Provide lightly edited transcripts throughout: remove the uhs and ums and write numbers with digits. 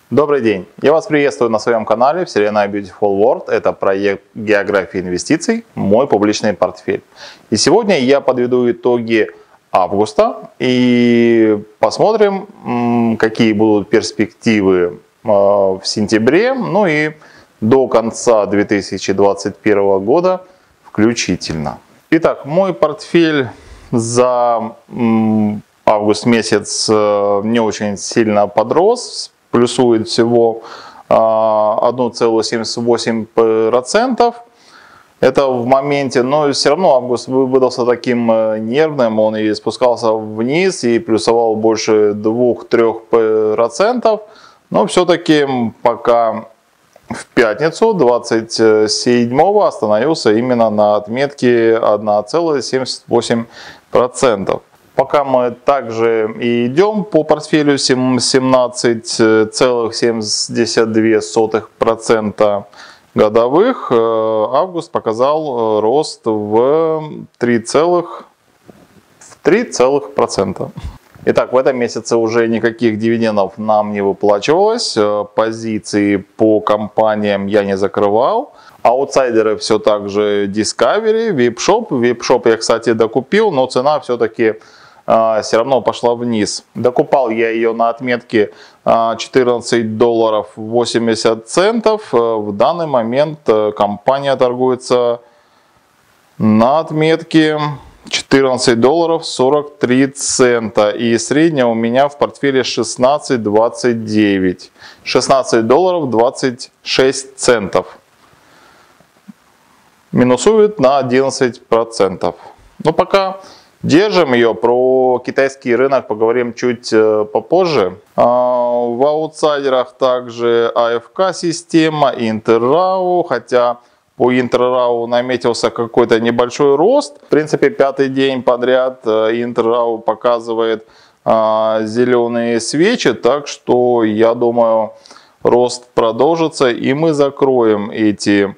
Добрый день! Я вас приветствую на своем канале Вселенная Beautiful World. Это проект географии инвестиций, мой публичный портфель. И сегодня я подведу итоги августа и посмотрим, какие будут перспективы в сентябре, ну и до конца 2021 года включительно. Итак, мой портфель за август месяц не очень сильно подрос. Плюсует всего 1,78%. Это в моменте, но все равно август выдался таким нервным, он и спускался вниз, и плюсовал больше 2-3%. Но все-таки пока в пятницу 27-го остановился именно на отметке 1,78%. Пока мы также и идем по портфелю 17,72% годовых, август показал рост в 3%. Итак, в этом месяце уже никаких дивидендов нам не выплачивалось, позиции по компаниям я не закрывал. Аутсайдеры все так же Discovery, Vipshop. Vipshop я, кстати, докупил, но цена все-таки все равно пошла вниз. Докупал я ее на отметке $14.80. В данный момент компания торгуется на отметке $14.43. И средняя у меня в портфеле 16.29. $16.26. Минусует на 11%. Но пока держим ее. Про китайский рынок поговорим чуть попозже. В аутсайдерах также АФК система, Интеррау, хотя по Интеррау наметился какой-то небольшой рост. В принципе, пятый день подряд Интеррау показывает зеленые свечи, так что я думаю, рост продолжится и мы закроем эти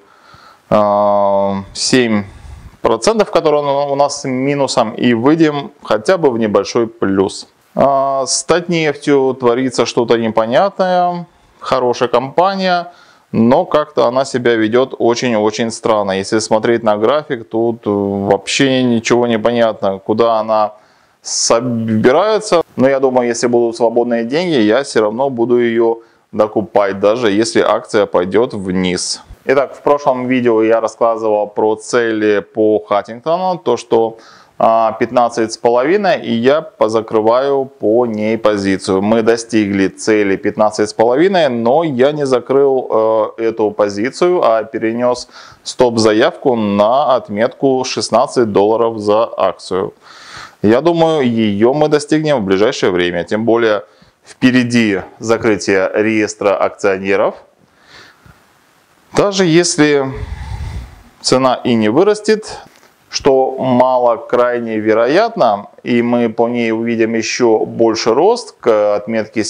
7%, которые у нас с минусом, и выйдем хотя бы в небольшой плюс. С Татнефтью творится что-то непонятное. Хорошая компания, но как-то она себя ведет очень-очень странно. Если смотреть на график, тут вообще ничего не понятно, куда она собирается. Но я думаю, если будут свободные деньги, я все равно буду ее докупать, даже если акция пойдет вниз. Итак, в прошлом видео я рассказывал про цели по Хантингтону, то что 15,5, и я позакрываю по ней позицию. Мы достигли цели 15,5, но я не закрыл эту позицию, а перенес стоп-заявку на отметку $16 за акцию. Я думаю, ее мы достигнем в ближайшее время, тем более впереди закрытие реестра акционеров. Даже если цена и не вырастет, что мало крайне вероятно, и мы по ней увидим еще больше рост к отметке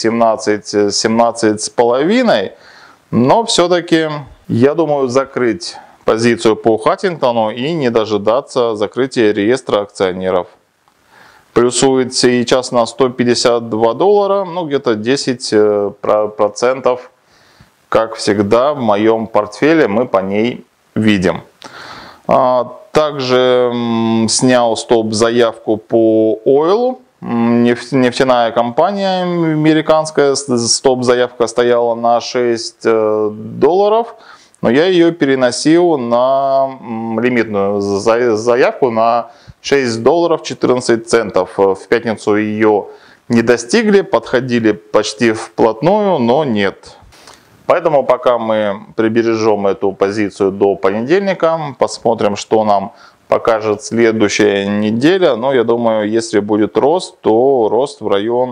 17,5, но все-таки я думаю закрыть позицию по Хантингтону и не дожидаться закрытия реестра акционеров. Плюсует сейчас на $152, ну где-то 10%. Как всегда в моем портфеле мы по ней видим. Также снял стоп-заявку по Oil. Нефтяная компания американская. Стоп-заявка стояла на $6. Но я ее переносил на лимитную заявку на $6.14. В пятницу ее не достигли, подходили почти вплотную, но нет. Поэтому пока мы прибережем эту позицию до понедельника, посмотрим, что нам покажет следующая неделя. Но я думаю, если будет рост, то рост в район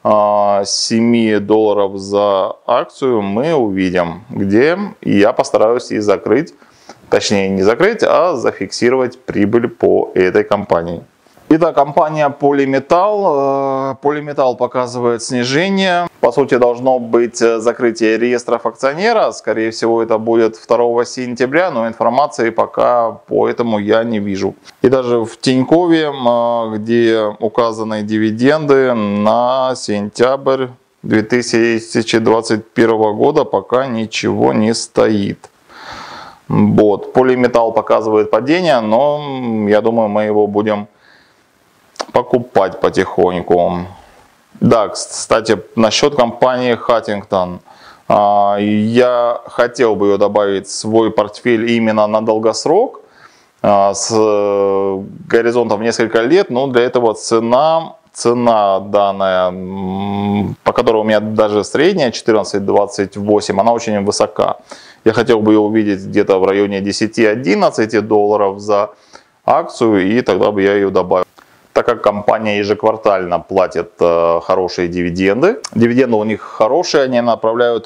$7 за акцию мы увидим, где я постараюсь и закрыть, точнее не закрыть, а зафиксировать прибыль по этой компании. Итак, компания Polymetal. Polymetal показывает снижение. По сути, должно быть закрытие реестров акционера. Скорее всего, это будет 2 сентября, но информации пока по этому я не вижу. И даже в Тинькове, где указаны дивиденды на сентябрь, 2021 года пока ничего не стоит. Вот. Полиметалл показывает падение, но я думаю, мы его будем покупать потихоньку. Да, кстати, насчет компании Huntington. Я хотел бы ее добавить в свой портфель именно на долгосрок, с горизонтом в несколько лет, но для этого цена данная, по которой у меня даже средняя 14.28, она очень высока. Я хотел бы ее увидеть где-то в районе 10-11 долларов за акцию, и тогда бы я ее добавил. Так как компания ежеквартально платит хорошие дивиденды. Дивиденды у них хорошие, они направляют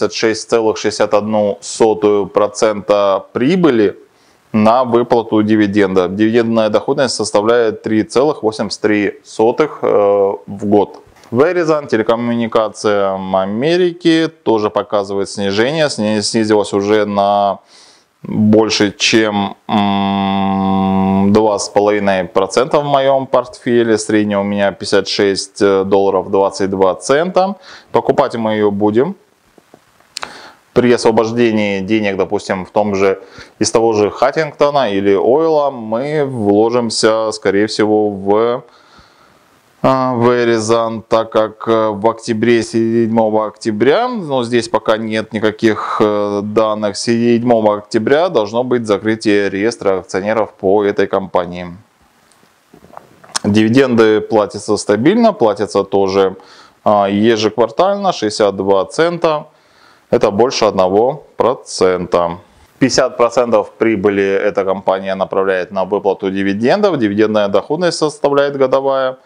86,61% прибыли на выплату дивиденда. Дивидендная доходность составляет 3,83 в год. Verizon, телекоммуникация Америки, тоже показывает снижение. Снизилось уже на больше, чем 2,5% в моем портфеле. Средняя у меня 56 долларов 22 цента. Покупать мы ее будем. При освобождении денег, допустим, из того же Huntington или Ойла, мы вложимся, скорее всего, в Verizon, так как в октябре, 7 октября, но здесь пока нет никаких данных, 7 октября должно быть закрытие реестра акционеров по этой компании. Дивиденды платятся стабильно, платятся тоже ежеквартально, 62 цента, это больше 1%. 50% прибыли эта компания направляет на выплату дивидендов, дивидендная доходность составляет годовая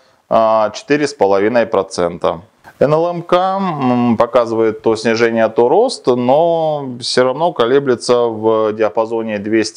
4,5%. НЛМК показывает то снижение, то рост, но все равно колеблется в диапазоне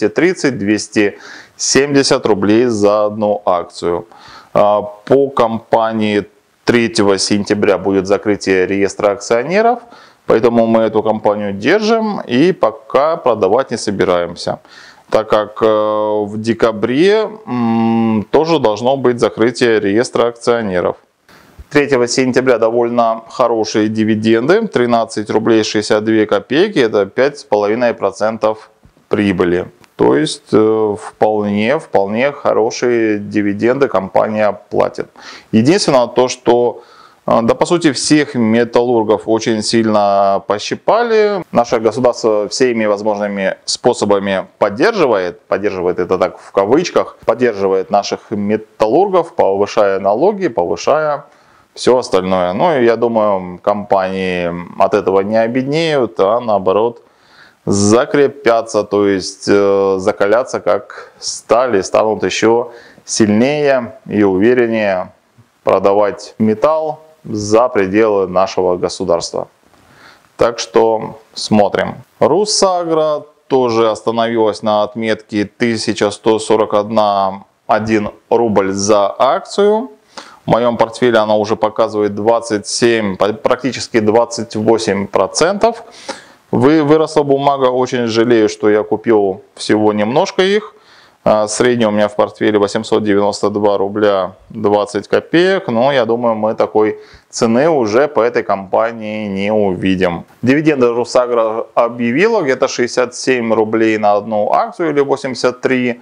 230-270 рублей за одну акцию. По компании 3 сентября будет закрытие реестра акционеров, поэтому мы эту компанию держим и пока продавать не собираемся. Так как в декабре тоже должно быть закрытие реестра акционеров. 3 сентября довольно хорошие дивиденды, 13 рублей 62 копейки, это 5,5% прибыли. То есть вполне хорошие дивиденды компания платит. Единственное то, что да, по сути, всех металлургов очень сильно пощипали. Наше государство всеми возможными способами поддерживает это так в кавычках, поддерживает наших металлургов, повышая налоги, повышая все остальное. Ну и я думаю, компании от этого не обеднеют, а наоборот закрепятся, то есть закалятся как сталь и станут еще сильнее и увереннее продавать металл за пределы нашего государства. Так что смотрим. Русагра тоже остановилась на отметке 1141 рубль за акцию. В моем портфеле она уже показывает 27, практически 28%. Выросла бумага, очень жалею, что я купил всего немножко их. Средний у меня в портфеле 892 рубля 20 копеек, но я думаю, мы такой цены уже по этой компании не увидим. Дивиденды Русагра объявила где-то 67 рублей на одну акцию или 83,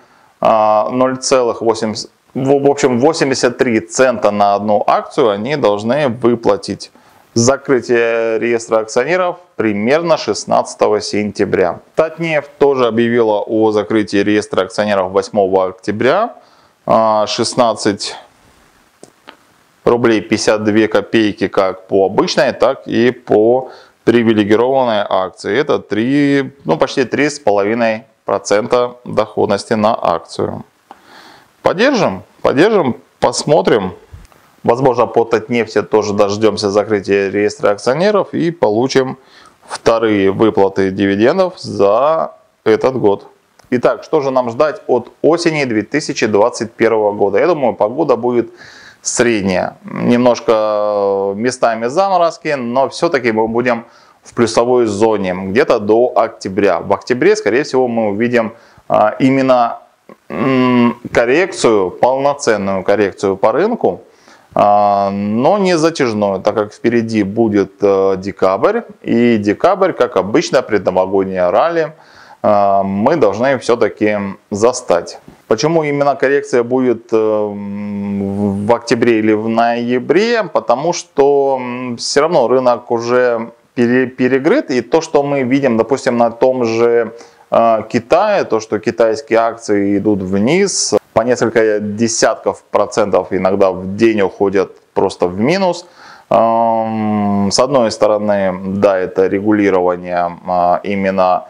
0,8, в общем 83 цента на одну акцию они должны выплатить. Закрытие реестра акционеров примерно 16 сентября. Татнефть тоже объявила о закрытии реестра акционеров 8 октября. 16 рублей 52 копейки как по обычной, так и по привилегированной акции. Это почти 3,5% доходности на акцию. Поддержим, посмотрим. Возможно, по Татнефти тоже дождемся закрытия реестра акционеров и получим вторые выплаты дивидендов за этот год. Итак, что же нам ждать от осени 2021 года? Я думаю, погода будет средняя. Немножко местами заморозки, но все-таки мы будем в плюсовой зоне где-то до октября. В октябре, скорее всего, мы увидим именно коррекцию, полноценную коррекцию по рынку. но не затяжное, так как впереди будет декабрь, и декабрь, как обычно, предновогоднее ралли, мы должны все-таки застать. Почему именно коррекция будет в октябре или в ноябре? Потому что все равно рынок уже перегрыт, и то, что мы видим, допустим, на том же Китае, то, что китайские акции идут вниз, по несколько десятков процентов иногда в день уходят просто в минус. С одной стороны, да, это регулирование именно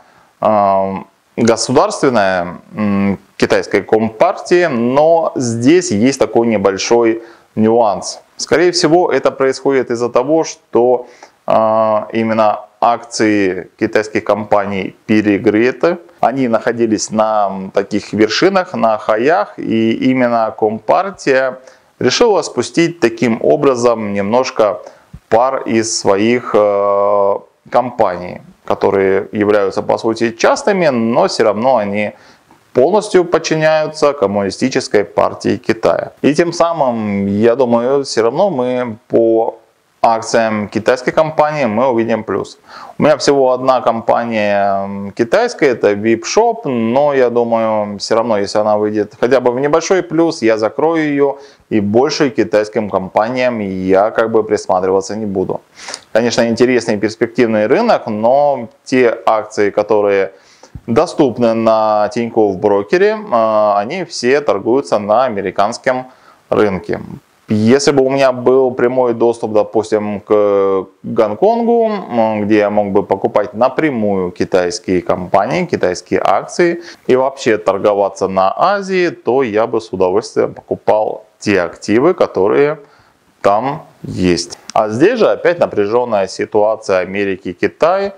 государственное китайской компартии, но здесь есть такой небольшой нюанс. Скорее всего, это происходит из-за того, что именно акции китайских компаний перегреты. Они находились на таких вершинах, на хаях, и именно компартия решила спустить таким образом немножко пар из своих компаний, которые являются по сути частными, но все равно они полностью подчиняются коммунистической партии Китая. И тем самым, я думаю, все равно мы по акциям китайской компании мы увидим плюс. У меня всего одна компания китайская, это VIP-Shop, но я думаю, все равно, если она выйдет хотя бы в небольшой плюс, я закрою ее, и больше китайским компаниям я как бы присматриваться не буду. Конечно, интересный и перспективный рынок, но те акции, которые доступны на Тинькофф брокере, они все торгуются на американском рынке. Если бы у меня был прямой доступ, допустим, к Гонконгу, где я мог бы покупать напрямую китайские компании, китайские акции и вообще торговаться на Азии, то я бы с удовольствием покупал те активы, которые там есть. А здесь же опять напряженная ситуация Америки и Китая.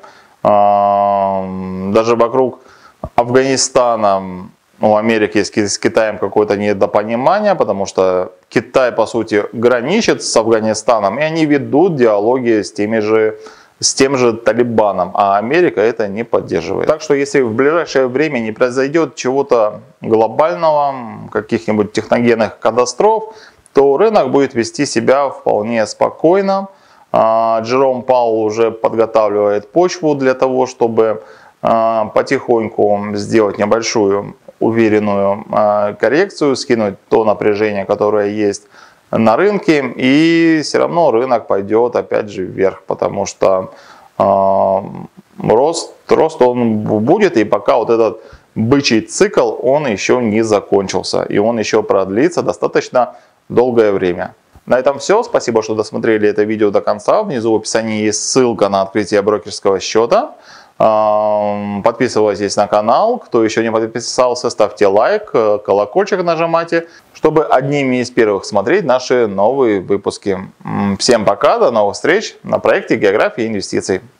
Даже вокруг Афганистана у Америки с Китаем какое-то недопонимание, потому что Китай, по сути, граничит с Афганистаном, и они ведут диалоги с тем же Талибаном, а Америка это не поддерживает. Так что если в ближайшее время не произойдет чего-то глобального, каких-нибудь техногенных катастроф, то рынок будет вести себя вполне спокойно. Джером Паул уже подготавливает почву для того, чтобы потихоньку сделать небольшую уверенную коррекцию, скинуть то напряжение, которое есть на рынке, и все равно рынок пойдет опять же вверх, потому что рост он будет, и пока вот этот бычий цикл, он еще не закончился, и он еще продлится достаточно долгое время. На этом все. Спасибо, что досмотрели это видео до конца. Внизу в описании есть ссылка на открытие брокерского счета. Подписывайтесь на канал. Кто еще не подписался, ставьте лайк, колокольчик нажимайте, чтобы одними из первых смотреть наши новые выпуски. Всем пока, до новых встреч на проекте «География инвестиций».